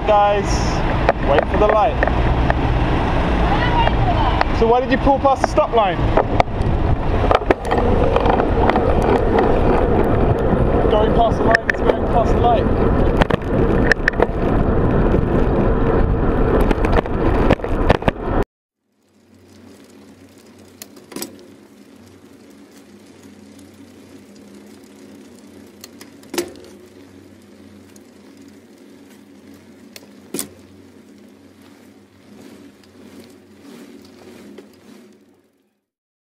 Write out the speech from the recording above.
guys. Wait for the light. So why did you pull past the stop line? Going past the light is going past the light.